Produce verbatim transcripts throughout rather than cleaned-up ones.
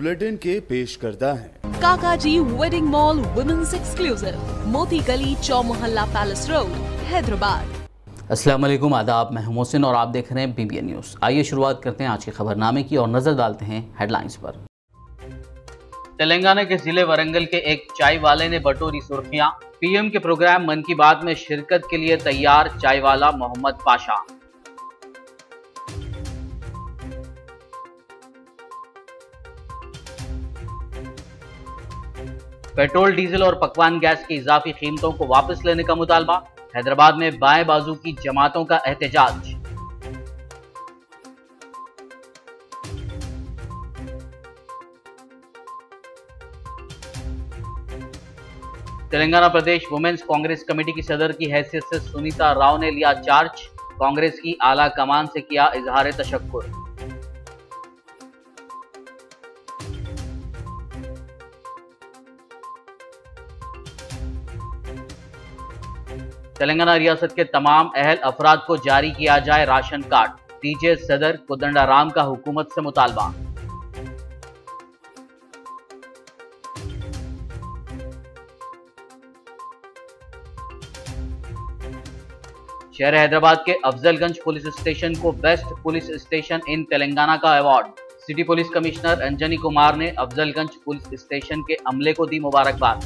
Bulletin के पेश करता है। काकाजी वेडिंग मॉल वुमेन्स एक्सक्लूसिव, मोती गली, चौमोहल्ला पैलेस रोड, हैदराबाद। अस्सलाम वालेकुम, आदाब। मैं हूं मोहसिन और आप देख रहे हैं बीबीएन न्यूज़। आइए शुरुआत करते हैं आज के खबरनामे की और नजर डालते हैं हेडलाइंस पर। तेलंगाना के जिले वरंगल के एक चाय वाले ने बटोरी सुर्खियां। पीएम के प्रोग्राम मन की बात में शिरकत के लिए तैयार चाय वाला मोहम्मद पाशा। पेट्रोल, डीजल और पकवान गैस की इजाफी कीमतों को वापस लेने का मुतालबा। हैदराबाद में बाएं बाजू की जमातों का एहतजाज। तेलंगाना प्रदेश वुमेन्स कांग्रेस कमेटी की सदर की हैसियत से सुनीता राव ने लिया चार्ज। कांग्रेस की आला कमान से किया इजहार तशक्कुर। तेलंगाना रियासत के तमाम अहल अफराद को जारी किया जाए राशन कार्ड। टीजे सदर कोदंडाराम का हुकूमत से मुतालबा। शहर हैदराबाद के अफजलगंज पुलिस स्टेशन को best police station in Telangana का award. City police commissioner Anjani Kumar ने अफजलगंज पुलिस स्टेशन के अमले को दी मुबारकबाद।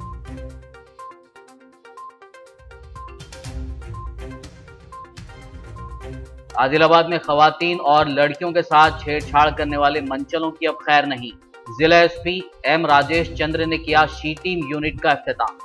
आदिलाबाद में खवातीन और लड़कियों के साथ छेड़छाड़ करने वाले मंचलों की अब खैर नहीं। जिला एसपी एम राजेश चंद्र ने किया शी टीम यूनिट का इफ्तिताह।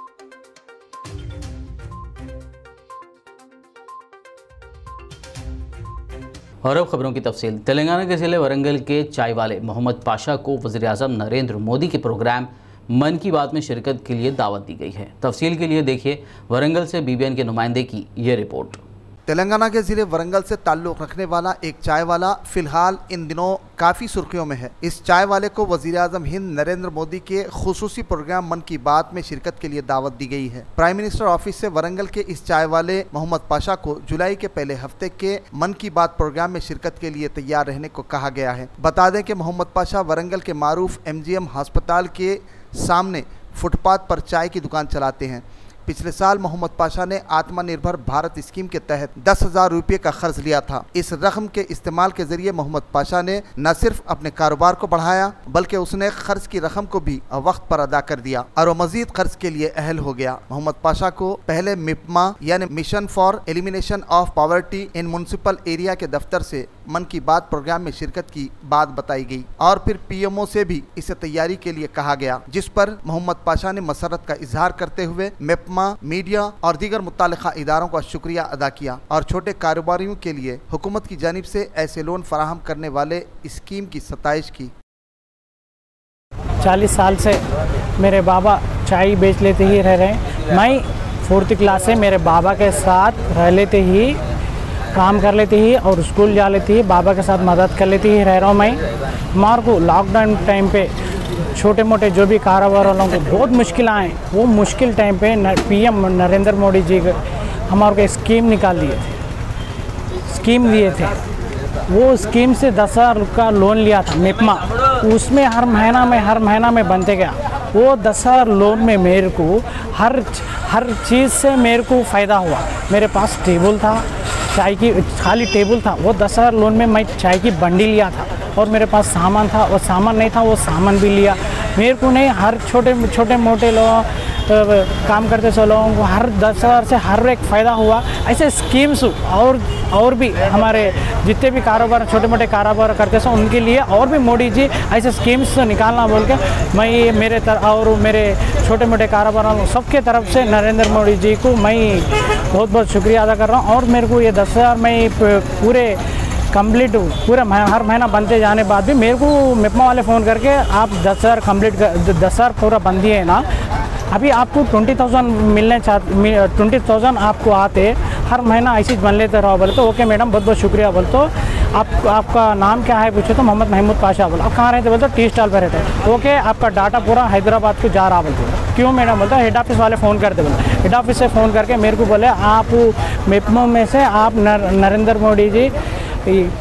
और अब खबरों की तफसील। तेलंगाना के जिले वरंगल के चाय वाले मोहम्मद पाशा को वज़ीर-ए-आज़म नरेंद्र मोदी के प्रोग्राम मन की बात में शिरकत के लिए दावत दी गई है। तफसील के लिए देखिए वरंगल से बीबीएन के नुमाइंदे की ये रिपोर्ट। तेलंगाना के जिले वरंगल से ताल्लुक़ रखने वाला एक चाय वाला फिलहाल इन दिनों काफ़ी सुर्खियों में है। इस चाय वाले को वज़ीर-ए-आज़म हिंद नरेंद्र मोदी के खुसूसी प्रोग्राम मन की बात में शिरकत के लिए दावत दी गई है। प्राइम मिनिस्टर ऑफिस से वरंगल के इस चाय वाले मोहम्मद पाशा को जुलाई के पहले हफ्ते के मन की बात प्रोग्राम में शिरकत के लिए तैयार रहने को कहा गया है। बता दें कि मोहम्मद पाशा वरंगल के मारूफ एम जी एम अस्पताल के सामने फुटपाथ पर चाय की दुकान चलाते हैं। पिछले साल मोहम्मद पाशा ने आत्मनिर्भर भारत स्कीम के तहत दस हजार रुपये का कर्ज लिया था। इस रकम के इस्तेमाल के जरिए मोहम्मद पाशा ने न सिर्फ अपने कारोबार को बढ़ाया बल्कि उसने कर्ज की रकम को भी वक्त पर अदा कर दिया और मजीद कर्ज के लिए अहल हो गया। मोहम्मद पाशा को पहले मिपमा यानी mission for elimination of poverty in municipal area के दफ्तर से मन की बात प्रोग्राम में शिरकत की बात बताई गई और फिर पीएमओ से भी इसे तैयारी के लिए कहा गया, जिस पर मोहम्मद पाशा ने मसरत का इजहार करते हुए मिपमा, मीडिया और दीगर मुत्तल्लिका इदारों का शुक्रिया अदा किया और छोटे कारोबारियों के लिए हुकूमत की जानिब से ऐसे लोन फराहम करने वाले स्कीम की सताइश की। चालीस साल से मेरे बाबा चाय बेच लेते ही रह रहे। मैं फोर्थ क्लास से मेरे बाबा के साथ रह लेते ही काम कर लेती ही और स्कूल जा लेती ही, बाबा के साथ मदद कर लेती ही रह रहा हूँ मैं। हमारे को लॉकडाउन टाइम पे छोटे मोटे जो भी कारोबार वालों को बहुत मुश्किल आए, वो मुश्किल टाइम पे पीएम नरेंद्र मोदी जी हमारे को स्कीम निकाल दिए थे, स्कीम दिए थे। वो स्कीम से दस हज़ार का लोन लिया था मिपमा, उसमें हर महीना में हर महीना में बनते गया। वो दस हज़ार लोन में मेरे को हर हर चीज़ से मेरे को फ़ायदा हुआ। मेरे पास टेबल था, चाय की खाली टेबल था, वो दस हज़ार लोन में मैं चाय की बंडी लिया था और मेरे पास सामान था, वो सामान नहीं था वो सामान भी लिया। मेरे को नहीं, हर छोटे छोटे मोटे लोग काम करते सो लोगों को हर दस हज़ार से हर एक फ़ायदा हुआ। ऐसे स्कीम्स और और भी हमारे जितने भी कारोबार छोटे मोटे कारोबार करते सो उनके लिए और भी मोदी जी ऐसे स्कीम्स निकालना बोल के मैं मेरे तरफ और मेरे छोटे मोटे कारोबार सबके तरफ से नरेंद्र मोदी जी को मैं बहुत बहुत शुक्रिया अदा कर रहा हूँ। और मेरे को ये दस हज़ार मैं पूरे कंप्लीट पूरा हर महीना बनते जाने बाद भी मेरे को मिपमा वाले फ़ोन करके आप दस हज़ार कम्प्लीट कर दस हज़ार पूरा बन दिए ना, अभी आपको ट्वेंटी थाउजेंड मिलने चाहते, ट्वेंटी थाउजेंड आपको आते हर महीना ऐसे बन लेते रहो। बोले तो ओके मैडम बहुत बहुत शुक्रिया। बोले तो आप आपका नाम क्या है पूछे तो मोहम्मद महमूद पाशा। बोला आप कहाँ रहते? बोलते टी स्टॉल पर रहते। ओके आपका डाटा पूरा हैदराबाद को जा रहा। बोलते क्यों मैडम? बोलता हेड ऑफिस वाले फ़ोन करते। बोले हेड ऑफिस से फ़ोन करके मेरे को बोले आप मिपमो में से आप नर, नरेंद्र मोदी जी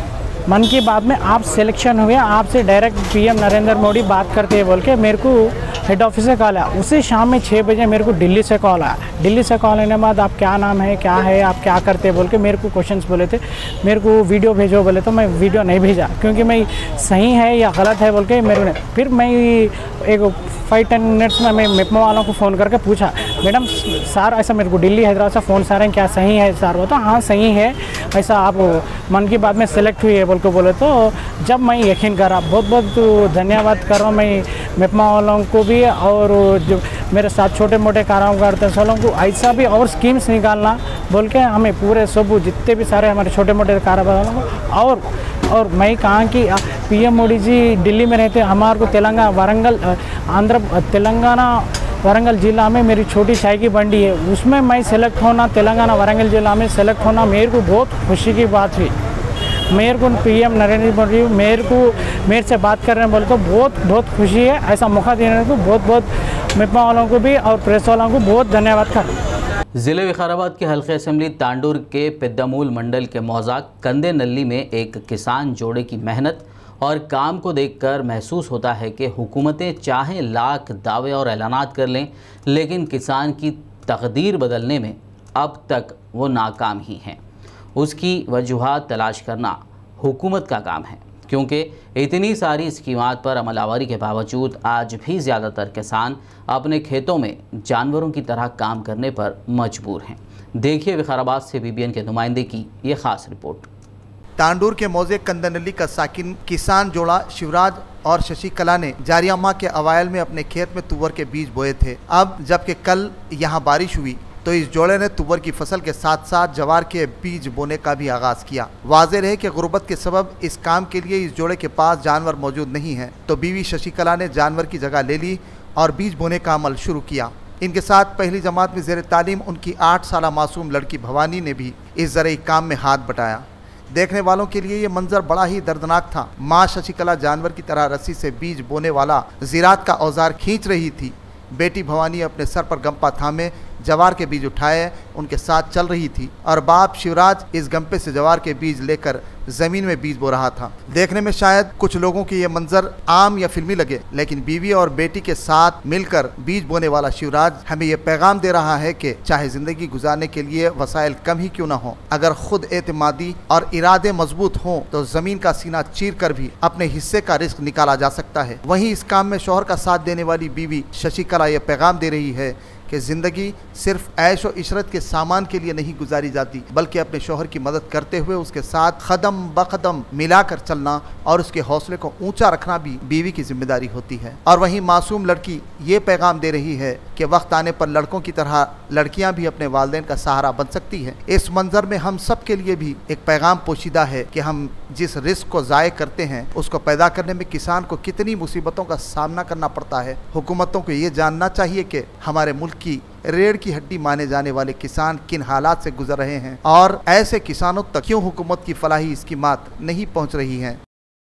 मन की बात में आप सिलेक्शन हुए, आपसे डायरेक्ट पीएम नरेंद्र मोदी बात करते हैं बोल के मेरे को हेड ऑफिस से कॉल आया। उसी शाम में छः बजे मेरे को दिल्ली से कॉल आया। दिल्ली से कॉल आने के बाद आप क्या नाम है, क्या है, आप क्या करते हैं बोल के मेरे को क्वेश्चंस बोले थे, मेरे को वीडियो भेजो बोले, तो मैं वीडियो नहीं भेजा क्योंकि मैं सही है या गलत है बोल के मेरे को। फिर मैं एक फाइव टेन मिनट्स में मैं मेपमा वालों को फ़ोन करके पूछा, मैडम सर ऐसा मेरे को दिल्ली हैदराबाद से फ़ोन आ रहे हैं, क्या सही है सर? बोलता हाँ सही है, ऐसा आप मन की बात में सेलेक्ट हुई है बोल के बोले। तो जब मैं यकीन करा, बहुत बहुत धन्यवाद कर रहा हूँ मैं मेपमा वालों को भी, और जो मेरे साथ छोटे मोटे कारोबार करते हैं वालों को ऐसा भी और स्कीम्स निकालना बोल के हमें पूरे सब जितने भी सारे हमारे छोटे मोटे कारोबार वालों को। और और मैं कहा कि पीएम मोदी जी दिल्ली में रहते, हमारे को तेलंगाना वारंगल आंध्र तेलंगाना वारंगल ज़िला में मेरी छोटी चाय की मंडी है, उसमें मैं सेलेक्ट होना, तेलंगाना वारंगल ज़िला में सेलेक्ट होना मेरे को बहुत खुशी की बात हुई। मेरे को पीएम नरेंद्र मोदी मेरे को मेरे से बात कर रहे हैं बोल को बहुत बहुत खुशी है। ऐसा मौका देने को बहुत बहुत मेपमा वालों को भी और प्रेस वालों को बहुत धन्यवाद कर। ज़िले विकाराबाद के हल्के असेंबली तांडूर के पेद्दामूल मंडल के मौजा कंदे नल्ली में एक किसान जोड़े की मेहनत और काम को देखकर महसूस होता है कि हुकूमतें चाहें लाख दावे और ऐलानात कर लें, लेकिन किसान की तकदीर बदलने में अब तक वो नाकाम ही हैं। उसकी वजूहात तलाश करना हुकूमत का काम है, क्योंकि इतनी सारी स्कीमात पर अमलावरी के बावजूद आज भी ज़्यादातर किसान अपने खेतों में जानवरों की तरह काम करने पर मजबूर हैं। देखिए विकाराबाद से बीबीएन के नुमाइंदे की ये खास रिपोर्ट। तांडूर के मौजे कंदनली का साकिन किसान जोड़ा शिवराज और शशिकला ने जारिया माह के अवायल में अपने खेत में तुवर के बीज बोए थे। अब जबकि कल यहाँ बारिश हुई तो इस जोड़े ने तुवर की फसल के साथ साथ जवार के बीज बोने का भी आगाज किया। वाज़ेह है कि गुर्बत के सबब इस काम के लिए इस जोड़े के पास जानवर मौजूद नहीं है, तो बीवी शशिकला ने जानवर की जगह ले ली और बीज बोने का अमल शुरू किया। इनके साथ पहली जमात में ज़ेर तालीम उनकी आठ साल मासूम लड़की भवानी ने भी इस ज़रूरी काम में हाथ बटाया। देखने वालों के लिए ये मंजर बड़ा ही दर्दनाक था। माँ शशिकला जानवर की तरह रस्सी से बीज बोने वाला ज़राअत का औजार खींच रही थी। बेटी भवानी अपने सर पर गंपा थामे जवार के बीज उठाए उनके साथ चल रही थी और बाप शिवराज इस गंपे से जवार के बीज लेकर जमीन में बीज बो रहा था। देखने में शायद कुछ लोगों की ये मंजर आम या फिल्मी लगे, लेकिन बीवी और बेटी के साथ मिलकर बीज बोने वाला शिवराज हमें ये पैगाम दे रहा है कि चाहे जिंदगी गुजारने के लिए वसाइल कम ही क्यों न हो, अगर खुद एतमादी और इरादे मजबूत हों तो जमीन का सीना चीर कर भी अपने हिस्से का रिस्क निकाला जा सकता है। वहीं इस काम में शौहर का साथ देने वाली बीवी शशिकला ये पैगाम दे रही है कि ज़िंदगी सिर्फ ऐश व इशरत के सामान के लिए नहीं गुजारी जाती, बल्कि अपने शौहर की मदद करते हुए उसके साथ कदम ब कदम मिलाकर चलना और उसके हौसले को ऊंचा रखना भी बीवी की जिम्मेदारी होती है। और वहीं मासूम लड़की ये पैगाम दे रही है कि वक्त आने पर लड़कों की तरह लड़कियां भी अपने वालिदैन का सहारा बन सकती हैं। इस मंजर में हम सब के लिए भी एक पैगाम पोशीदा है कि हम जिस रिस्क को ज़ाय करते हैं उसको पैदा करने में किसान को कितनी मुसीबतों का सामना करना पड़ता है। हुकूमतों को ये जानना चाहिए कि हमारे मुल्क की रीढ़ की हड्डी माने जाने वाले किसान किन हालात से गुजर रहे हैं और ऐसे किसानों तक क्यों हुकूमत की फलाही स्कीमात नहीं पहुंच रही हैं।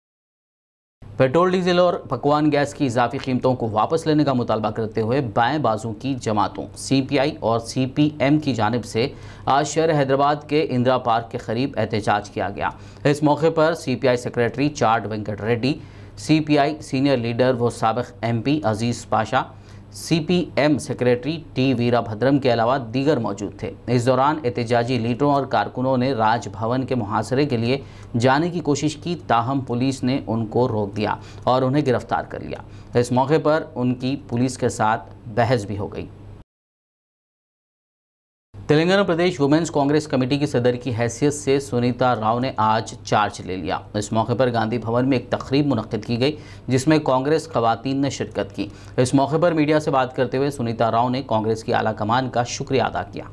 पेट्रोल, डीजल और पकवान गैस की इजाफी कीमतों को वापस लेने का मुतालबा करते हुए बाएं बाजू की जमातों सीपीआई और सीपीएम की जानिब से आज शहर हैदराबाद के इंदिरा पार्क के करीब एहतजाज किया गया। इस मौके पर CPI secretary Chada Venkat Reddy, CPI senior leader व साबिक MP Aziz Pasha, CPM secretary T Veerabhadram के अलावा दीगर मौजूद थे। इस दौरान एहतजाजी लीडरों और कारकुनों ने राजभवन के मुहासरे के लिए जाने की कोशिश की, ताहम पुलिस ने उनको रोक दिया और उन्हें गिरफ्तार कर लिया। इस मौके पर उनकी पुलिस के साथ बहस भी हो गई। तेलंगाना प्रदेश वुमेन्स कांग्रेस कमेटी की सदर की हैसियत से सुनीता राव ने आज चार्ज ले लिया। इस मौके पर गांधी भवन में एक तकरीब मुनक्किद की गई जिसमें कांग्रेस खवातीन ने शिरकत की। इस मौके पर मीडिया से बात करते हुए सुनीता राव ने कांग्रेस की आला कमान का शुक्रिया अदा किया।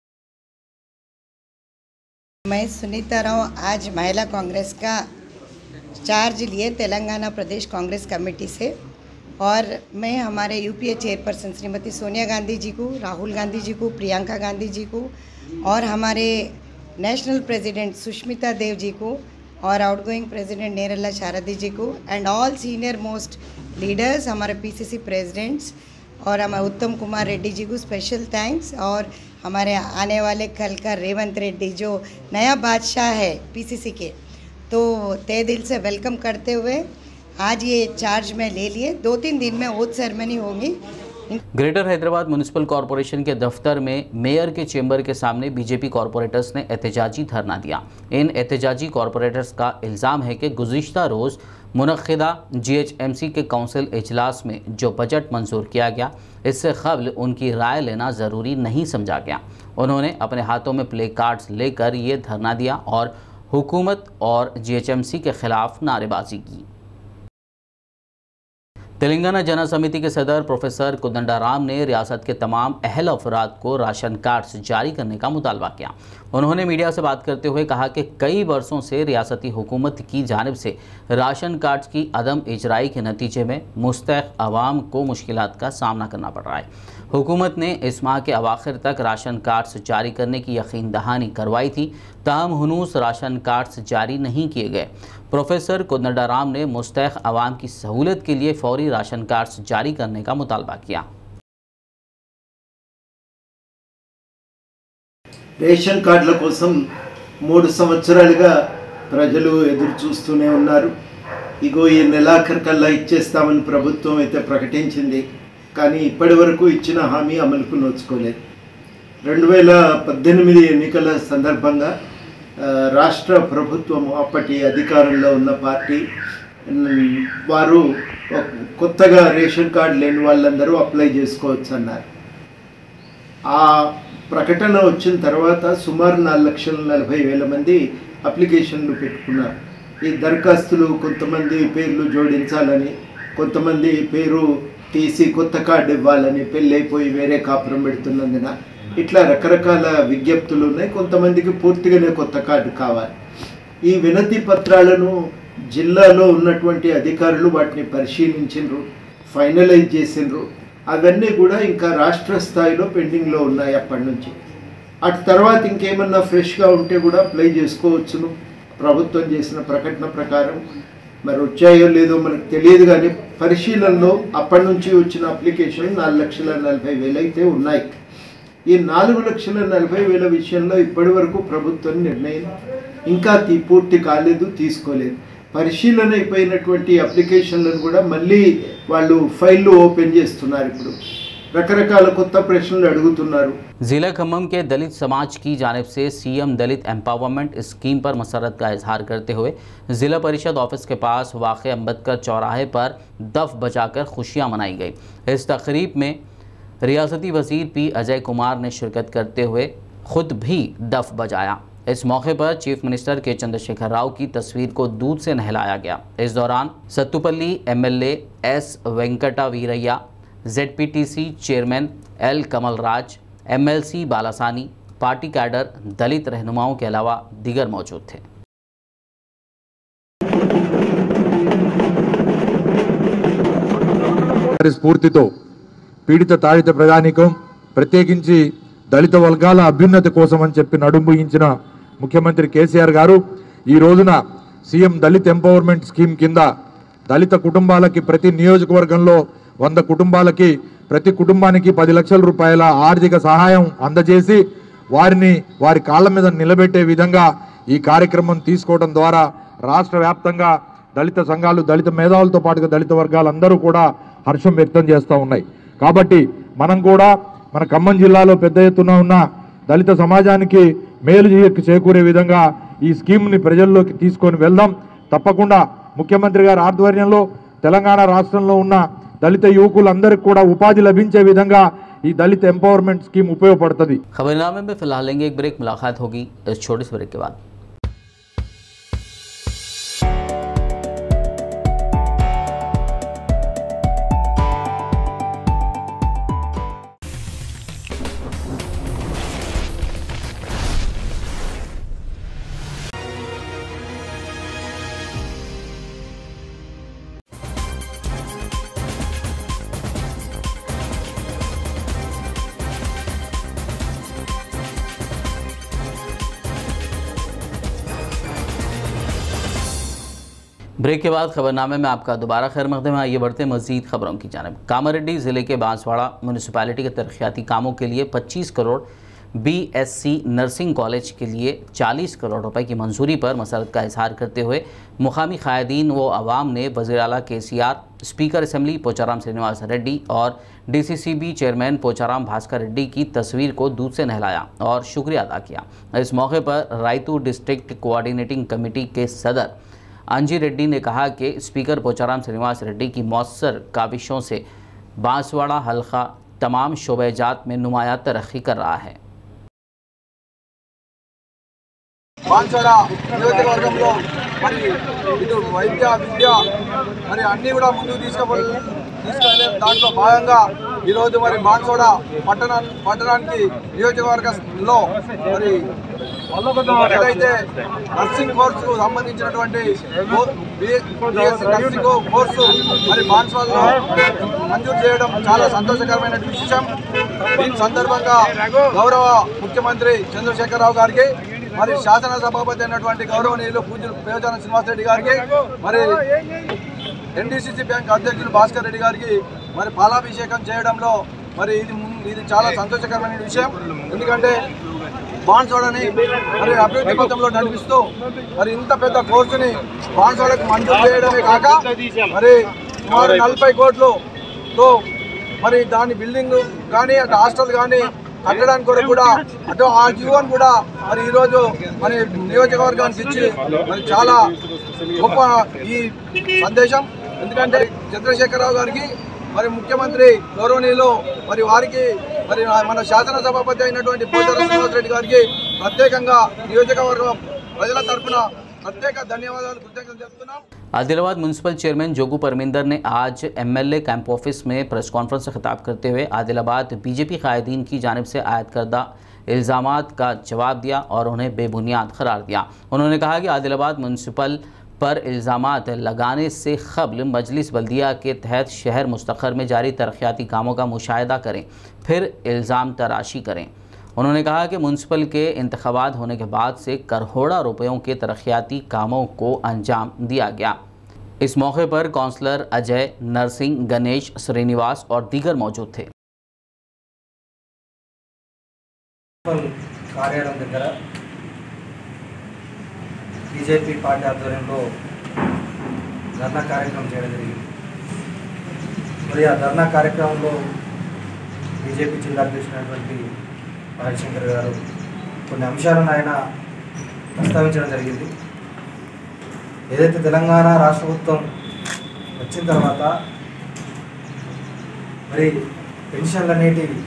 मैं सुनीता राव आज महिला कांग्रेस का चार्ज लिए तेलंगाना प्रदेश कांग्रेस कमेटी से, और मैं हमारे यूपीए चेयरपर्सन श्रीमती सोनिया गांधी जी को, राहुल गांधी जी को, प्रियंका गांधी जी को और हमारे नेशनल प्रेसिडेंट सुष्मिता देव जी को और आउटगोइंग प्रेसिडेंट नेरला शारदी जी को and all senior most leaders, हमारे पीसीसी प्रेसिडेंट्स और हमारे उत्तम कुमार रेड्डी जी को स्पेशल थैंक्स। और हमारे आने वाले कल का रेवंत रेड्डी जो नया बादशाह है पीसीसी के, तो तहे दिल से वेलकम करते हुए आज ये चार्ज में ले लिए। दो तीन दिन में ओथ सेरेमनी होगी। ग्रेटर हैदराबाद म्युनिसिपल कॉरपोरेशन के दफ्तर में मेयर के चेंबर के सामने बीजेपी कॉरपोरेटर्स ने एहतजाजी धरना दिया। इन एहतजाजी कॉरपोरेटर्स का इल्ज़ाम है कि गुज़िश्ता रोज़ मुनक़िदा जीएचएमसी के काउंसिल इजलास में जो बजट मंजूर किया गया, इससे क़ब्ल उनकी राय लेना ज़रूरी नहीं समझा गया। उन्होंने अपने हाथों में प्ले कार्ड्स लेकर ये धरना दिया और हुकूमत और जीएचएमसी के ख़िलाफ़ नारेबाजी की। तेलंगाना जना समिति के सदर प्रोफेसर कोदंडाराम ने रियासत के तमाम अहल अफराद को राशन कार्ड्स जारी करने का मुतालबा किया। उन्होंने मीडिया से बात करते हुए कहा कि कई वर्षों से रियासती हुकूमत की जानिब से राशन कार्ड्स की अदम इजराई के नतीजे में मुस्तहक़ आवाम को मुश्किलात का सामना करना पड़ रहा है। हुकूमत ने इस माह के अवाखिर तक राशन कार्ड्स जारी करने की यकीन दहानी करवाई थी, ताहम हुनूस राशन कार्ड्स जारी नहीं किए गए। प्रोफेसर कोदंडाराम ने मुस्तहक़ आवाम की सहूलत के लिए फौरी राशन कार्ड्स जारी करने का मुतालबा किया। రేషన్ కార్డుల కోసం మూడు సంవత్సరాలుగా ప్రజలు ఎదురు చూస్తూనే ఉన్నారు. ఇగో ఈ నెలాఖరు కల్లా ఇచ్చేస్తామని ప్రభుత్వం అయితే ప్రకటించింది, కానీ ఇప్పటి వరకు ఇచ్చిన హామీ అమలుకు నోచుకోలేదు. రెండు వేల పద్దెనిమిది ఎన్నికల సందర్భంగా రాష్ట్ర ప్రభుత్వం అప్పటి అధికారంలో ఉన్న పార్టీ వారు కొత్తగా రేషన్ కార్డు లేని వాళ్ళందరూ అప్లై చేసుకోవచ్చు అన్నారు. ఆ ప్రకటన వచ్చిన తర్వాత సుమారు నాలుగు లక్షల నలభై వేల మంది అప్లికేషన్లు పెట్టుకున్నారు. ఈ దరఖాస్తులు కొంతమంది పేర్లు జోడించాలని, కొంతమంది పేరు తీసి కొత్త కార్డు ఇవ్వాలని, పెళ్ళైపోయి వేరే కాపురం పెడుతున్నందున ఇట్లా రకరకాల విజ్ఞప్తులు ఉన్నాయి. కొంతమందికి పూర్తిగానే కొత్త కార్డు కావాలి. ఈ వినతి పత్రాలను జిల్లాలో ఉన్నటువంటి అధికారులు వాటిని పరిశీలించిండ్రు, ఫైనలైజ్ చేసిండ్రు. అవన్నీ కూడా ఇంకా రాష్ట్ర స్థాయిలో పెండింగ్లో ఉన్నాయి అప్పటి నుంచి. అటు తర్వాత ఇంకేమన్నా ఫ్రెష్గా ఉంటే కూడా అప్లై చేసుకోవచ్చును. ప్రభుత్వం చేసిన ప్రకటన ప్రకారం మరి వచ్చాయో లేదో మనకు తెలియదు, కానీ పరిశీలనలో అప్పటి నుంచి వచ్చిన అప్లికేషన్ నాలుగు లక్షల నలభై వేలు అయితే ఉన్నాయి. ఈ నాలుగు లక్షల నలభై వేల విషయంలో ఇప్పటి వరకు ప్రభుత్వం నిర్ణయం ఇంకా పూర్తి కాలేదు, తీసుకోలేదు. పరిశీలన అయిపోయినటువంటి అప్లికేషన్లను కూడా మళ్ళీ వాళ్ళు ఫైళ్ళు ఓపెన్ చేస్తున్నారు. ఇప్పుడు రకరకాల కొత్త ప్రశ్నలు అడుగుతున్నారు. जिला खम्मम के दलित समाज की जानिब से सीएम दलित एम्पावरमेंट स्कीम पर मसरत का इजहार करते हुए ज़िला परिषद ऑफिस के पास वाक़ अम्बेडकर चौराहे पर दफ बजाकर खुशियां मनाई गई। इस तकरीब में रियासती वज़ीर पी अजय कुमार ने शिरकत करते हुए खुद भी दफ बजाया। इस मौके पर चीफ मिनिस्टर के चंद्रशेखर राव की तस्वीर को दूध से नहलाया गया। इस दौरान Sathupalli MLA S Venkata Veeraiah, ZPTC chairman L Kamal Raj, MLC Balasani, party cadre, Dalit रहनुमाओं के अलावा दीगर मौजूद थे। స్ఫూర్తితో పీడిత తాడిత ప్రజానీకం ప్రత్యేకించి దళిత వర్గాల అభ్యున్నతి కోసం అని చెప్పి నడుంబించిన ముఖ్యమంత్రి కేసీఆర్ గారు ఈ రోజున సీఎం దళిత్ ఎంపవర్మెంట్ స్కీమ్ కింద దళిత కుటుంబాలకి ప్రతి నియోజకవర్గంలో వంద కుటుంబాలకి ప్రతి కుటుంబానికి పది లక్షల రూపాయల ఆర్థిక సహాయం అందజేసి వారిని వారి కాళ్ళ మీద నిలబెట్టే విధంగా ఈ కార్యక్రమం తీసుకోవడం ద్వారా రాష్ట్ర వ్యాప్తంగా దళిత సంఘాలు, దళిత మేధావులతో పాటుగా దళిత వర్గాలందరూ కూడా హర్షం వ్యక్తం చేస్తూ ఉన్నాయి. కాబట్టి మనం కూడా మన ఖమ్మం జిల్లాలో పెద్ద ఎత్తున ఉన్న దళిత సమాజానికి మేలు చేకూరే విధంగా ఈ స్కీమ్ని ప్రజల్లోకి తీసుకొని వెళ్దాం. తప్పకుండా ముఖ్యమంత్రి గారి ఆధ్వర్యంలో తెలంగాణ రాష్ట్రంలో ఉన్న దళిత యువకులందరికీ కూడా ఉపాధి లభించే విధంగా ఈ దళిత ఎంపవర్మెంట్ స్కీమ్ ఉపయోగపడుతుంది. खबरनामे में फिलहाल लेंगे एक ब्रेक, मुलाकात होगी इस छोटे से ब्रेक के बाद। ब्रेक के बाद खबरनामे में आपका दोबारा खैर मकदम है। आइए बढ़ते मजीद खबरों की जानिब। कामारेड्डी ज़िले के बांसवाड़ा म्यूनिसिपैलिटी के तरक्याती कामों के लिए पच्चीस करोड़ बीएससी नर्सिंग कॉलेज के लिए चालीस करोड़ रुपए की मंजूरी पर मसरत का इजहार करते हुए मुकामी कायदीन व अवाम ने वज़ीर आला K C R, speaker assembly Pocharam Srinivas Reddy और डीसीसीबी चेयरमैन पोचाराम भास्कर रेड्डी की तस्वीर को दूध से नहलाया और शुक्रिया अदा किया। इस मौके पर रायतू डिस्ट्रिक्ट कोऑर्डिनेटिंग कमेटी के सदर अंजी रेड्डी ने कहा कि स्पीकर पोचाराम श्रीनिवास रेड्डी की मौसर काविशों से बांसवाड़ा हल्का तमाम शोबेजात में नुमाया तरक्की कर रहा है। బాన్సోడ నియోజకవర్గంలో మరి ఇటు వైద్య విద్య మరి అన్నీ కూడా ముందుకు తీసుకుపో తీసుకెళ్లే దాంట్లో భాగంగా ఈరోజు మరి బాన్సోడ పట్టణ పట్టణానికి నియోజకవర్గంలో మరి ఏదైతే నర్సింగ్ కోర్సుకు సంబంధించినటువంటి బీఎస్సీ నర్సింగ్ కోర్సు మరి బాన్సోడలో మంజూరు చేయడం చాలా సంతోషకరమైన విషయం। దీని సందర్భంగా గౌరవ ముఖ్యమంత్రి చంద్రశేఖరరావు గారికి మరి శాసన సభాపతి అయినటువంటి గౌరవనీయులు పూజ్యులు పోచారం శ్రీనివాస్ రెడ్డి గారికి మరి ఎన్డీసీసీ బ్యాంక్ అధ్యక్షులు భాస్కర్ రెడ్డి గారికి మరి పాలాభిషేకం చేయడంలో మరి ఇది ఇది చాలా సంతోషకరమైన విషయం। ఎందుకంటే బాన్సోడని మరి అభివృద్ధి పథంలో నడిపిస్తూ మరి ఇంత పెద్ద కోర్సుని బాన్సోడకు మంజూరు చేయడమే కాక మరి సుమారు నలభై కోట్లతో మరి దాని బిల్డింగ్ కానీ అటు హాస్టల్ కానీ కట్టడానికి కొరకు కూడా అటు ఆ జీవోని కూడా మరి ఈరోజు మరి నియోజకవర్గానికి ఇచ్చి మరి చాలా గొప్ప ఈ సందేశం। ఎందుకంటే చంద్రశేఖరరావు గారికి మరి ముఖ్యమంత్రి గౌరవనీయులు మరి వారికి మరి మన శాసన సభాపతి అయినటువంటి పోచారం శ్రీనివాస్ రెడ్డి గారికి ప్రత్యేకంగా నియోజకవర్గం ప్రజల తరఫున प्रत्येक धन्यवाद कृतज्ञता। आदिलाबाद म्यूनसिपल चेयरमैन जोगू परमिंदर ने आज एमएलए कैंप ऑफिस में प्रेस कॉन्फ्रेंस से खिताब करते हुए आदिलाबाद बीजेपी कायदीन की जानिब से आयद करदा इल्ज़ामात का जवाब दिया और उन्हें बेबुनियाद करार दिया। उन्होंने कहा कि आदिलाबाद म्यूनसिपल पर इल्ज़ामात लगाने से क़ब्ल मजलिस बल्दिया के तहत शहर मुस्तक़र में जारी तरक्याती कामों का मुशाहिदा करें, फिर इल्ज़ाम तराशी करें। उन्होंने कहा कि म्यूनसिपल के इंतख़ाबात होने के बाद से करोड़ों रुपयों के तरक्याती कामों को अंजाम दिया गया। इस मौके पर काउंसलर अजय, नरसिंह, गणेश, श्रीनिवास और दीगर मौजूद थे। కార్యాలయం దగ్గర బీజేపీ పార్టీ ఆధ్వర్యంలో ధర్నా కార్యక్రమం చేయడం జరిగింది। మరి ఆ ధర్నా కార్యక్రమంలో బీజేపీ జిల్లా అధ్యక్షుడైనటువంటి రాజశేఖర్ గారు కొన్ని అంశాలను ఆయన ప్రస్తావించడం జరిగింది। ఏదైతే తెలంగాణ రాష్ట్ర ప్రభుత్వం వచ్చిన తర్వాత మరి పెన్షన్లు అనేటివి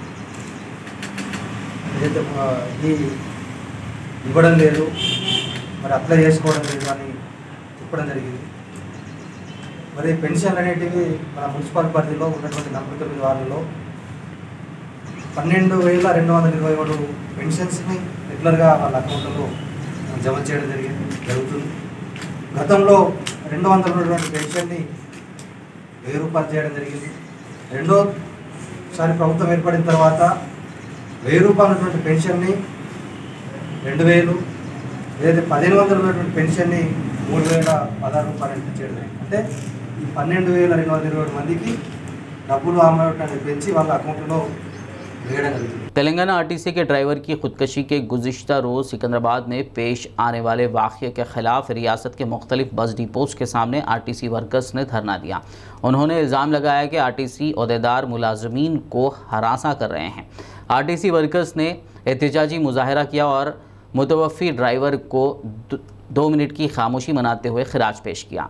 ఏదైతే ఈ ఇవ్వడం లేదు, మరి అప్లై చేసుకోవడం లేదు అని చెప్పడం జరిగింది। మరి పెన్షన్లు అనేటివి మన మున్సిపల్ పరిధిలో ఉన్నటువంటి నలభై తొమ్మిది వార్డుల్లో పన్నెండు వేల రెండు వందల ఇరవై మూడు పెన్షన్స్ని రెగ్యులర్గా వాళ్ళ అకౌంట్లో జమ చేయడం జరిగింది జరుగుతుంది। గతంలో రెండు వందల ఉన్నటువంటి పెన్షన్ని వెయ్యి రూపాయలు చేయడం జరిగింది। రెండోసారి ప్రభుత్వం ఏర్పడిన తర్వాత వెయ్యి రూపాయలు ఉన్నటువంటి పెన్షన్ని రెండు వేలు, ఏదైతే పదిహేను వందలు ఉన్నటువంటి పెన్షన్ని మూడు వేల పదహారు రూపాయలు చేయడం జరిగింది। అంటే ఈ పన్నెండు వేల రెండు వందల ఇరవై మందికి డబ్బులు అమౌంట్ పెంచి వాళ్ళ అకౌంట్లో तेलंगाना आरटीसी के ड्राइवर की खुदकशी के गुज़िश्ता रोज़ सिकंदराबाद में पेश आने वाले वाक़ये के ख़िलाफ़ रियासत के मुख्तलिफ बस डिपोज़ के सामने आरटीसी वर्कर्स ने धरना दिया। उन्होंने इल्ज़ाम लगाया कि आरटीसी ओहदेदार मुलाजमीन को हरासा कर रहे हैं। आरटीसी वर्कर्स ने एहतजाजी मुजाहरा किया और मुतवफ़ी ड्राइवर को दो मिनट की खामोशी मनाते हुए खिराज पेश किया।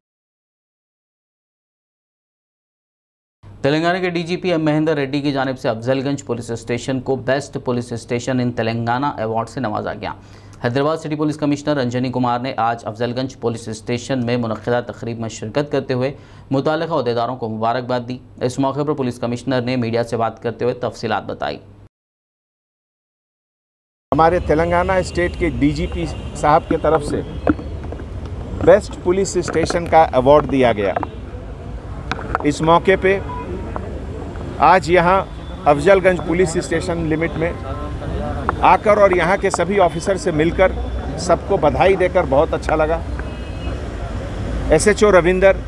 तेलंगाना के डीजीपी एम महेंदर रेड्डी की जानिब से अफजलगंज पुलिस स्टेशन को best police station in Telangana award से नवाजा गया। Hyderabad city police commissioner Anjani Kumar ने आज अफजलगंज पुलिस स्टेशन में मुनक़िदा तक़रीब में शिरकत करते हुए मुताल्लिक़ा अहदेदारों को मुबारकबाद दी। इस मौके पर पुलिस कमिश्नर ने मीडिया से बात करते हुए तफसीलात बताई। हमारे तेलंगाना स्टेट के डीजीपी साहब की तरफ से बेस्ट पुलिस स्टेशन का अवार्ड दिया गया। इस मौके पे आज यहाँ अफजलगंज पुलिस स्टेशन लिमिट में आकर और यहाँ के सभी ऑफिसर से मिलकर सबको बधाई देकर बहुत अच्छा लगा। SHO Ravinder,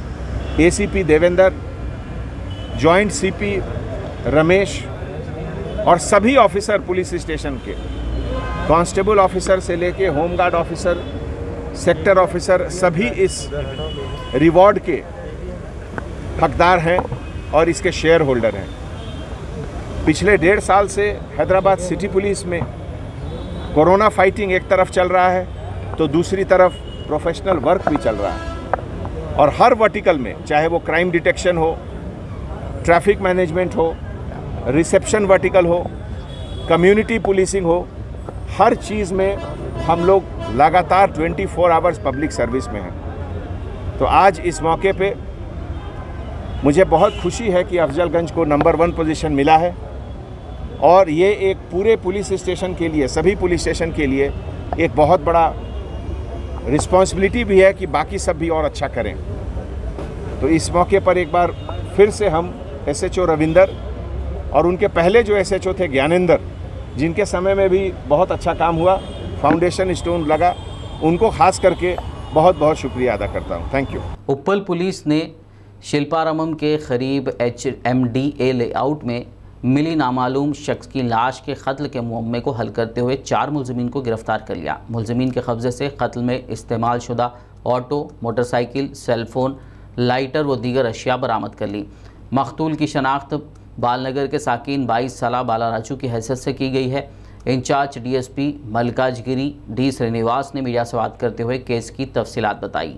ACP Devender, joint CP Ramesh और सभी ऑफिसर पुलिस स्टेशन के, कांस्टेबल ऑफिसर से लेके होमगार्ड ऑफिसर, सेक्टर ऑफिसर, सभी इस रिवॉर्ड के हकदार हैं और इसके शेयर होल्डर हैं। पिछले डेढ़ साल से हैदराबाद सिटी पुलिस में कोरोना फाइटिंग एक तरफ चल रहा है तो दूसरी तरफ प्रोफेशनल वर्क भी चल रहा है, और हर वर्टिकल में, चाहे वो क्राइम डिटेक्शन हो, ट्रैफिक मैनेजमेंट हो, रिसेप्शन वर्टिकल हो, कम्युनिटी पुलिसिंग हो, हर चीज़ में हम लोग लगातार चौबीस आवर्स पब्लिक सर्विस में हैं। तो आज इस मौके पे मुझे बहुत खुशी है कि अफजलगंज को नंबर वन पोजीशन मिला है, और ये एक पूरे पुलिस स्टेशन के लिए, सभी पुलिस स्टेशन के लिए एक बहुत बड़ा रिस्पॉन्सिबिलिटी भी है कि बाकी सब भी और अच्छा करें। तो इस मौके पर एक बार फिर से हम एसएचओ रविंदर और उनके पहले जो एसएचओ थे ज्ञानेंद्र, जिनके समय में भी बहुत अच्छा काम हुआ, फाउंडेशन स्टोन लगा, उनको खास करके बहुत बहुत शुक्रिया अदा करता हूँ। Thank you. उप्पल पुलिस ने शिल्पारामम के करीब H M D A layout में मिली नामालूम शख्स की लाश के कत्ल के मुअम्मे को हल करते हुए चार मुलजमीन को गिरफ्तार कर लिया। मुलजमीन के कब्जे से कत्ल में इस्तेमाल शुदा ऑटो, मोटरसाइकिल, सेलफोन, लाइटर व दीगर अशिया बरामद कर ली। मकतूल की शनाख्त बालनगर के साकिन बाईस साला बाला राजू की हैसियत से की गई है। Incharge DSP Malkajgiri D Srinivas ने मीडिया से बात करते हुए केस की तफसीलात बताई।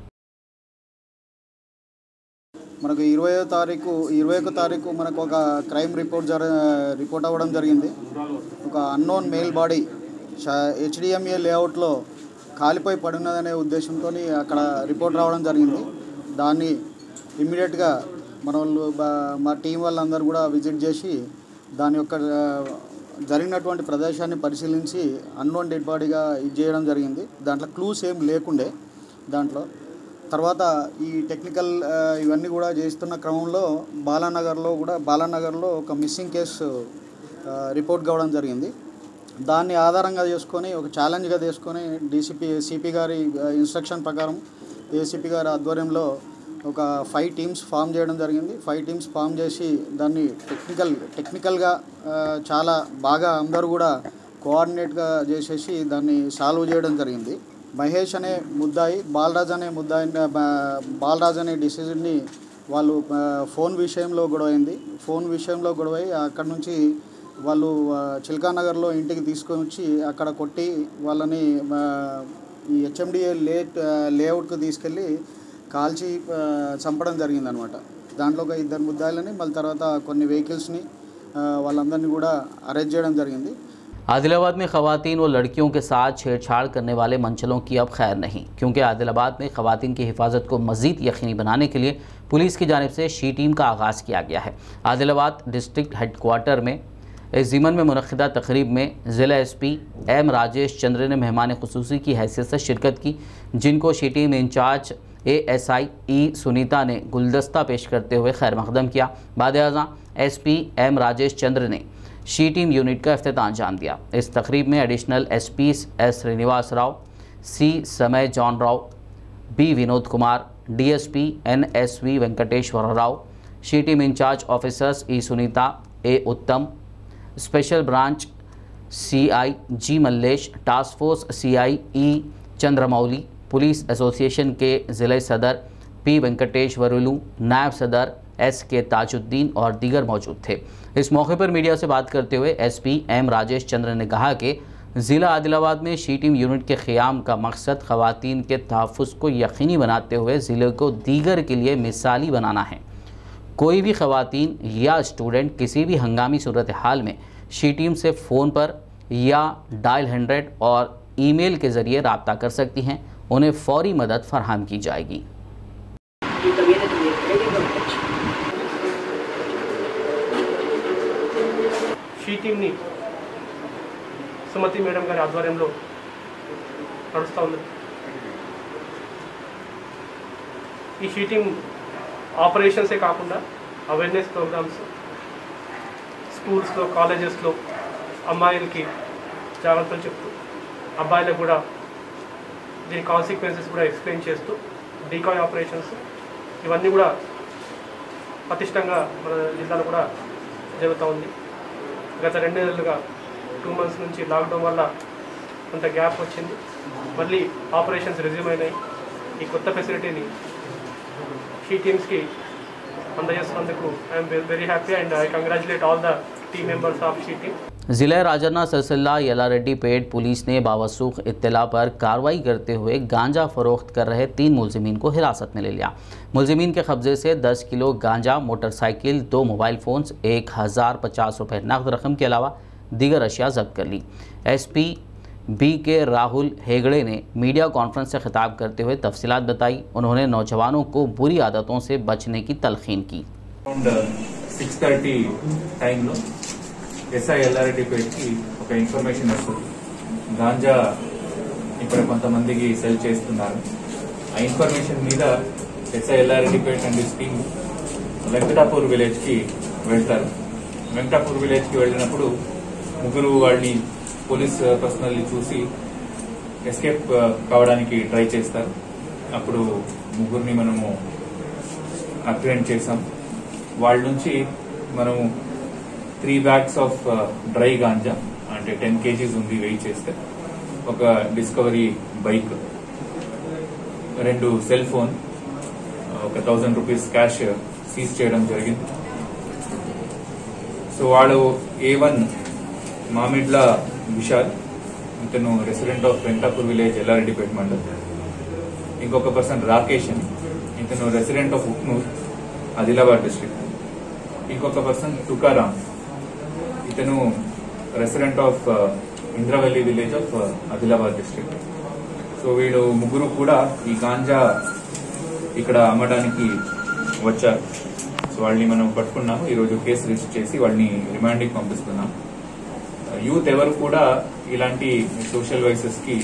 మనకు ఇరవయో తారీఖు ఇరవై ఒక తారీఖు మనకు ఒక క్రైమ్ రిపోర్ట్ జర రిపోర్ట్ అవ్వడం జరిగింది. ఒక అన్నోన్ మెయిల్ బాడీ హెచ్డిఎంఏ లేఅవుట్లో కాలిపోయి పడినదనే ఉద్దేశంతో అక్కడ రిపోర్ట్ రావడం జరిగింది. దాన్ని ఇమ్మీడియట్గా మన వాళ్ళు మా టీం వాళ్ళందరూ కూడా విజిట్ చేసి దాని యొక్క జరిగినటువంటి ప్రదేశాన్ని పరిశీలించి అన్నోన్ డెడ్ బాడీగా ఇది చేయడం జరిగింది. దాంట్లో క్లూస్ ఏం లేకుండే. దాంట్లో తర్వాత ఈ టెక్నికల్ ఇవన్నీ కూడా చేస్తున్న క్రమంలో బాలానగర్లో కూడా బాలానగర్లో ఒక మిస్సింగ్ కేసు రిపోర్ట్ కావడం జరిగింది. దాన్ని ఆధారంగా చేసుకొని ఒక ఛాలెంజ్గా తీసుకొని డీసీపీ సిపి గారి ఇన్స్ట్రక్షన్ ప్రకారం ఏసీపీ గారి ఆధ్వర్యంలో ఒక ఫైవ్ టీమ్స్ ఫామ్ చేయడం జరిగింది. ఫైవ్ టీమ్స్ ఫామ్ చేసి దాన్ని టెక్నికల్ టెక్నికల్గా చాలా బాగా అందరూ కూడా కోఆర్డినేట్గా చేసేసి దాన్ని సాల్వ్ చేయడం జరిగింది. మహేష్ అనే ముద్దాయి, బాలరాజ్ అనే ముద్దాయి, బాలరాజ్ అనే డిసిజన్ని వాళ్ళు ఫోన్ విషయంలో గొడవైంది. ఫోన్ విషయంలో గొడవై అక్కడ నుంచి వాళ్ళు చిల్కానగర్లో ఇంటికి తీసుకొని వచ్చి అక్కడ కొట్టి వాళ్ళని ఈ హెచ్ఎండిఏ లే లేఅవుట్కి తీసుకెళ్ళి కాల్చి చంపడం జరిగిందనమాట. దాంట్లో ఒక ఇద్దరు ముద్దాయిలని మళ్ళీ తర్వాత కొన్ని వెహికల్స్ని వాళ్ళందరినీ కూడా అరెస్ట్ చేయడం జరిగింది. आदिलाबाद में ख़वातीन व लड़कियों के साथ छेड़छाड़ करने वाले मंचलों की अब खैर नहीं, क्योंकि आदिलाबाद में ख़वातीन की हिफाजत को मज़ीद यकीनी बनाने के लिए पुलिस की जानिब से शी टीम का आगाज़ किया गया है। आदिलाबाद डिस्ट्रिक्ट हेडक्वार्टर में इस ज़िमन में मुनक़िदा तक़रीब में ज़िला S P M Rajesh Chandra ने मेहमान खुसूसी की हैसियत से शिरकत की, जिनको she team incharge A S I E Sunitha ने गुलदस्ता पेश करते हुए खैर मकदम किया। बाद-ए-आज़ा S P M Rajesh Chandra ने शी टीम यूनिट का इफ्तिताम जान दिया। इस तकरीब में additional S P S Srinivas Rao, C समय John Rao, B Vinod Kumar, D S P N S V Venkateswara Rao, she team in charge officers E Sunita, A Uttam, special branch C I G Mallesh, task force C I E Chandramouli, police association के ज़िले सदर P Venkateswarlu, नायब सदर S के ताजुद्दीन और दीगर मौजूद थे। इस मौके पर मीडिया से बात करते हुए S P M Rajesh Chandra ने कहा कि ज़िला आदिलाबाद में शी टीम यूनिट के क़याम का मकसद ख़वातीन के तहफ़्फ़ुज़ को यकीनी बनाते हुए ज़िले को दीगर के लिए मिसाली बनाना है। कोई भी ख़वातीन या स्टूडेंट किसी भी हंगामी सूरत हाल में शी टीम से फ़ोन पर या डायल हंड्रेड और ईमेल के ज़रिए रब्ता कर सकती हैं। उन्हें फ़ौरी मदद फराहम की जाएगी। షీ టీమ్ని సుమతి మేడం గారి ఆధ్వర్యంలో నడుస్తూ ఉంది. ఈ షీ టీమ్ ఆపరేషన్సే కాకుండా అవేర్నెస్ ప్రోగ్రామ్స్ స్కూల్స్లో, కాలేజెస్లో అమ్మాయిలకి జాగ్రత్తలు చెప్తూ, అబ్బాయిలకు కూడా దీని కాన్సిక్వెన్సెస్ కూడా ఎక్స్ప్లెయిన్ చేస్తూ డీకాయ్ ఆపరేషన్స్ ఇవన్నీ కూడా పటిష్టంగా మన జిల్లాలో కూడా జరుగుతూ ఉంది. గత రెండు నెలలుగా టూ మంత్స్ నుంచి లాక్డౌన్ వల్ల కొంత గ్యాప్ వచ్చింది. మళ్ళీ ఆపరేషన్స్ రెజ్యూమ్ అయినాయి. ఈ కొత్త ఫెసిలిటీని షీ టీమ్స్కి అందజేస్తున్నందుకు I'm very happy and I congratulate all the team members of she team. जिला राजन्ना सिलसिला येलारेड्डी पेट पुलिस ने बावसूख इत्तला पर कार्रवाई करते हुए गांजा फरोख्त कर रहे तीन मुलजिमीन को हिरासत में ले लिया. मुलजिमीन के कब्जे से दस किलो गांजा, मोटरसाइकिल, दो मोबाइल फ़ोन्स, एक हज़ार पचास रुपये नकद रकम के अलावा दीगर अशिया जब्त कर ली. एस पी बी के राहुल हेगड़े ने मीडिया कॉन्फ्रेंस से खिताब करते हुए तफसीलात बताई. उन्होंने नौजवानों को बुरी आदतों से बचने की तलखीन की. సిక్స్ థర్టీ టైంలో ఎస్ఐ ఎల్లారెడ్డిపేటకి ఒక ఇన్ఫర్మేషన్ వస్తుంది, గాంజా ఇక్కడ కొంతమందికి సెల్ చేస్తున్నారు. ఆ ఇన్ఫర్మేషన్ మీద SI Yellareddypet and his team Venkatapur విలేజ్కి వెళ్తారు. వెంకటాపూర్ విలేజ్కి వెళ్ళినప్పుడు ముగ్గురు వాళ్ళని పోలీస్ పర్సనల్ని చూసి ఎస్కేప్ కావడానికి ట్రై చేస్తారు. అప్పుడు ముగ్గురిని మనము అప్రిహెండ్ చేసాం. వాళ్ళ నుంచి మనము three bags of dry ganja అంటే టెన్ కేజీస్ ఉంది వెయిట్ చేస్తే, ఒక డిస్కవరీ బైక్, రెండు సెల్ ఫోన్, ఒక థౌజండ్ రూపీస్ క్యాష్ సీజ్ చేయడం జరిగింది. సో వాడు ఏ వన్ మామిడ్ల విశాల్, ఇతను resident of Venkatapur village Yellareddypet mandal. ఇంకొక పర్సన్ రాకేష్ అని, ఇతను resident of Uknoor Adilabad district. ఇంకొక పర్సన్ తుకారాం, ఇతను resident of Indravelli village of Adilabad district. So వీళ్ళు ముగ్గురు కూడా ఈ గాంజా ఇక్కడ అమ్మడానికి వచ్చారు. సో వాళ్ళని మనం పట్టుకున్నాము. ఈరోజు కేసు రిజిస్టర్ చేసి వాళ్ళని రిమాండ్కి పంపిస్తున్నాం. యూత్ ఎవరు కూడా ఇలాంటి సోషల్ వైసెస్ కి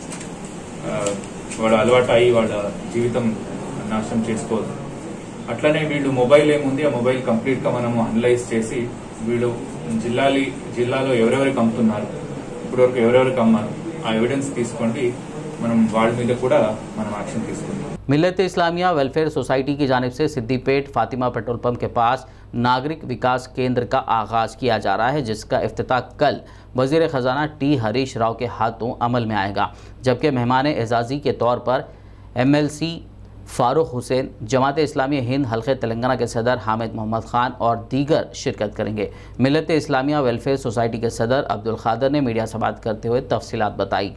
వాళ్ళ అలవాటు అయ్యి వాళ్ళ జీవితం నాశనం చేసుకోవద్దు. అట్లనే వీళ్ళు మొబైల్ ఏముంది, ఆ మొబైల్ కంప్లీట్ గా మనము అనలైజ్ చేసి వీళ్ళు జిల్లాలి జిల్లాలో ఎవరెవరికి అమ్ముతున్నారు, ఇప్పటివరకు ఎవరెవరికి అమ్మారు, ఆ ఎవిడెన్స్ తీసుకోండి. మనం వాళ్ళ మీద కూడా మనం యాక్షన్ తీసుకుంటాం. मिल्लत इस्लामिया वेलफेयर सोसाइटी की जानिब से सिद्दीपेट फातिमा पेट्रोल पंप के पास नागरिक विकास केंद्र का आगाज़ किया जा रहा है, जिसका इफ्तिताह कल वज़ीर ख़जाना टी हरीश राव के हाथों अमल में आएगा. जबकि मेहमान एजाज़ी के तौर पर M L C Farooq Hussain, Jamaat Islami Hind हल्के तेलंगाना के सदर हामिद मोहम्मद खान और दीगर शिरकत करेंगे. मिल्लत इस्लामिया वेलफेयर सोसाइटी के सदर अब्दुल खादर ने मीडिया से बात करते हुए तफसीलात बताई.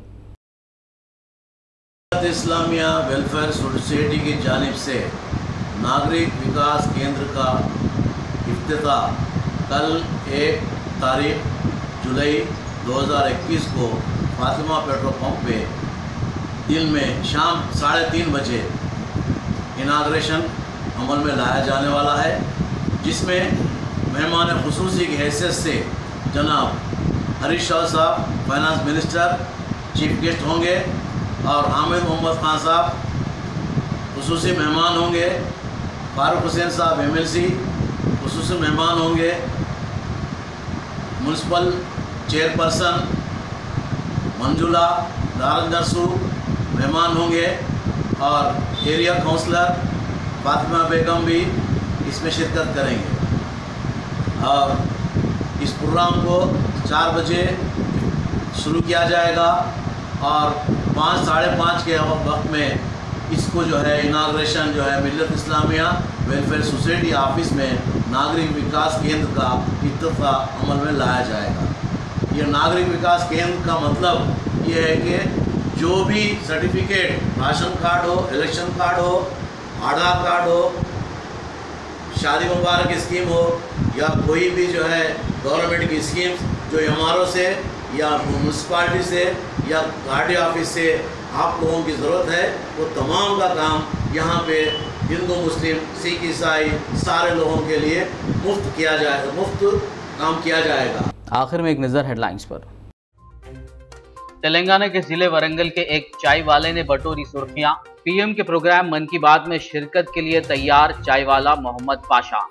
इस्लामिया वेलफेयर सोसाइटी की जानिब से नागरिक विकास केंद्र का इफ्तिताह कल एक तारीख जुलाई दो हज़ार इक्कीस को फातिमा पेट्रोल पंप पे दिन में शाम साढ़े तीन बजे इनाग्रेशन अमल में लाया जाने वाला है, जिसमें मेहमान खुसूसी की हैसियत से जनाब हरीश राव साहब फाइनेंस मिनिस्टर चीफ गेस्ट होंगे और हामिद मोहम्मद खान साहब खुसूसी मेहमान होंगे, फारूक हुसैन साहब एम एल सी खुसूसी मेहमान होंगे, म्यूनसिपल चेयरपर्सन मंजुला दारंदरसू मेहमान होंगे और एरिया काउंसलर फातिमा बेगम भी इसमें शिरकत करेंगे. और इस प्रोग्राम को चार बजे शुरू किया जाएगा और पाँच साढ़े पाँच के वक्त में इसको जो है इनाग्रेशन जो है मिल्लत इस्लामिया वेलफेयर सोसाइटी ऑफिस में नागरिक विकास केंद्र का इत्तिफाक अमल में लाया जाएगा. ये नागरिक विकास केंद्र का मतलब ये है कि जो भी सर्टिफिकेट, राशन कार्ड हो, इलेक्शन कार्ड हो, आधार कार्ड हो, शादी मुबारक स्कीम हो या कोई भी जो है गवर्नमेंट की स्कीम जो एम आर ओ से या म्यूनसिपालिटी से या गाड़ी ऑफिस से आप लोगों की ज़रूरत है, वो तमाम का काम यहाँ पे हिंदू मुस्लिम सिख ईसाई सारे लोगों के लिए मुफ्त किया जाएगा, मुफ्त काम किया जाएगा. आखिर में एक नज़र हेडलाइंस पर. तेलंगाना के जिले वरंगल के एक चाय वाले ने बटोरी सुर्खियां. पीएम के प्रोग्राम मन की बात में शिरकत के लिए तैयार चाय वाला मोहम्मद पाशा.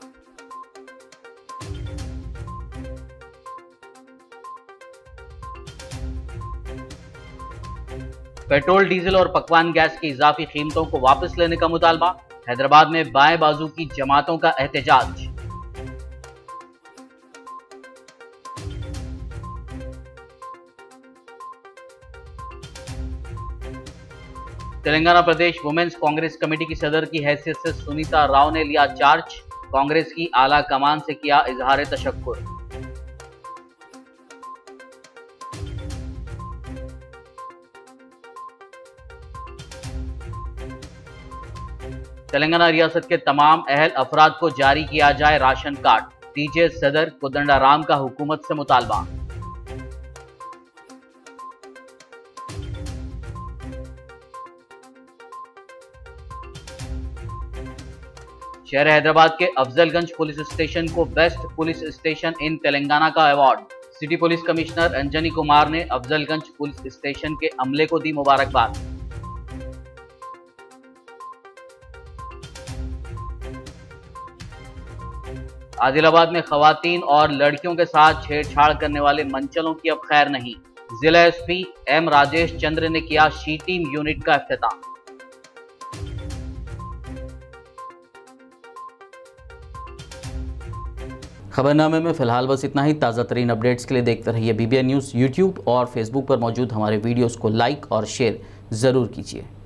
पेट्रोल, डीजल और पकवान गैस की इजाफी कीमतों को वापस लेने का मुतालबा. हैदराबाद में बाएं बाजू की जमातों का एहतजाज. तेलंगाना प्रदेश वुमेन्स कांग्रेस कमेटी की सदर की हैसियत से सुनीता राव ने लिया चार्ज। कांग्रेस की आला कमान से किया इजहार तशक्कुर। तेलंगाना रियासत के तमाम अहल अफराद को जारी किया जाए राशन कार्ड। टीजे सदर कोदंडाराम का हुकूमत से मुतालबा। शहर हैदराबाद के अफजलगंज पुलिस स्टेशन को best police station in Telangana का award. City police commissioner Anjani Kumar ने अफजलगंज पुलिस स्टेशन के अमले को दी मुबारकबाद। आदिलाबाद में खवातीन और लड़कियों के साथ छेड़छाड़ करने वाले मंचलों की अब खैर नहीं। जिला एसपी एम राजेश चंद्र ने किया शी टीम यूनिट का इफ्तिताह। खबरनामे में फिलहाल बस इतना ही। ताज़ा तरीन अपडेट्स के लिए देखते रहिए बीबीएन न्यूज़। यूट्यूब और फेसबुक पर मौजूद हमारे वीडियोस को लाइक और शेयर ज़रूर कीजिए।